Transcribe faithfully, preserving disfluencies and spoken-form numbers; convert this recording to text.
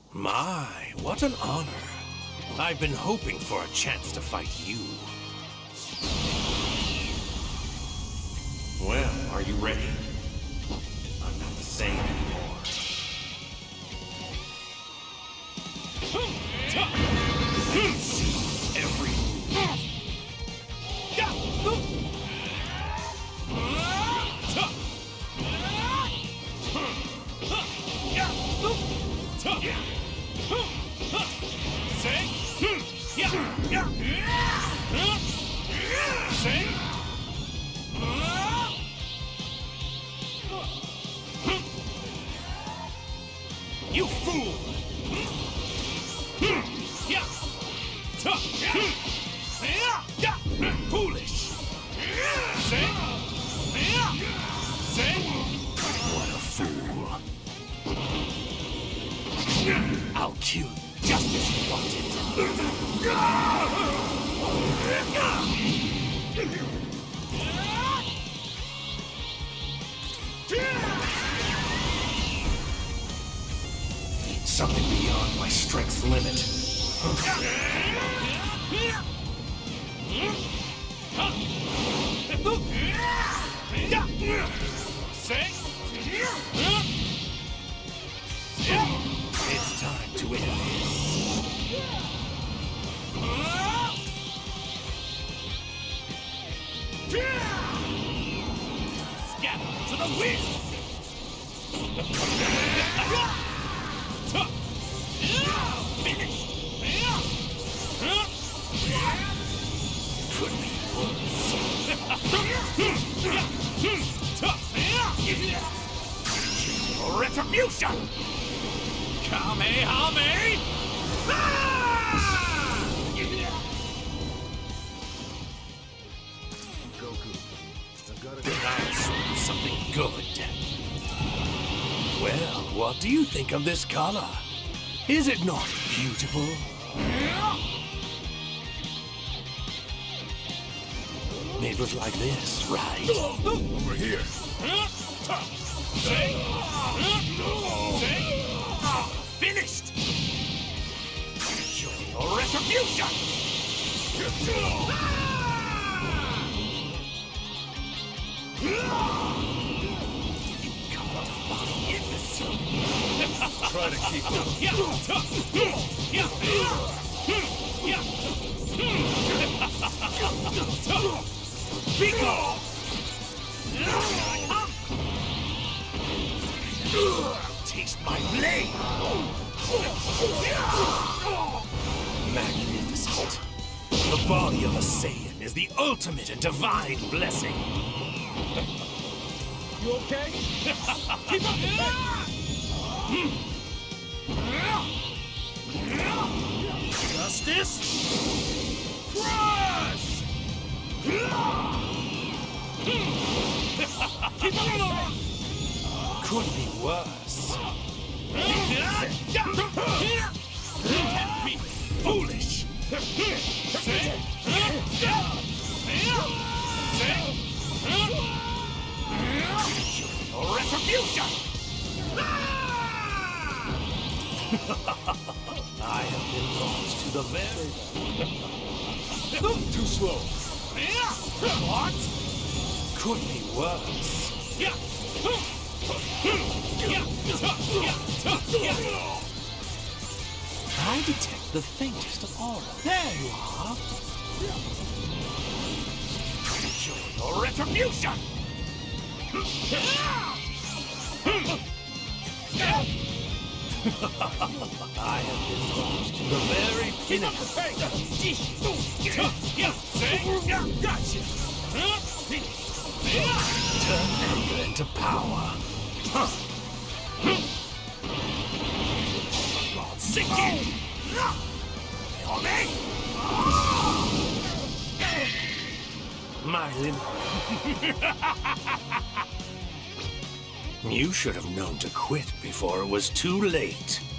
My, what an honor. I've been hoping for a chance to fight you. Well, are you ready? I'm not the same anymore. See every move. You fool! Foolish! What a fool! I'll kill you just as you wanted. Something beyond my strength's limit. It's time to end this. Scatter to the wind! Could be worse. Retribution! Kamehame! Goku, I've got a... I'll show you something good. Well, what do you think of this color? Is it not beautiful? It was like this, right? Over here. Finished! Show your retribution! Try to keep up. Pico! Taste my blade! Magnificent. The body of a Saiyan is the ultimate and divine blessing. You okay? Keep up! Justice? Crush! Could be worse. Can't be foolish. Your retribution! I have been lost to the very... Too slow. What? Could be worse. I detect the faintest of aura. There you are. Show your retribution! I have been lost to the very pinnacle. Gotcha! Turn anger into power. God, sink in! My limit. You should have known to quit before it was too late.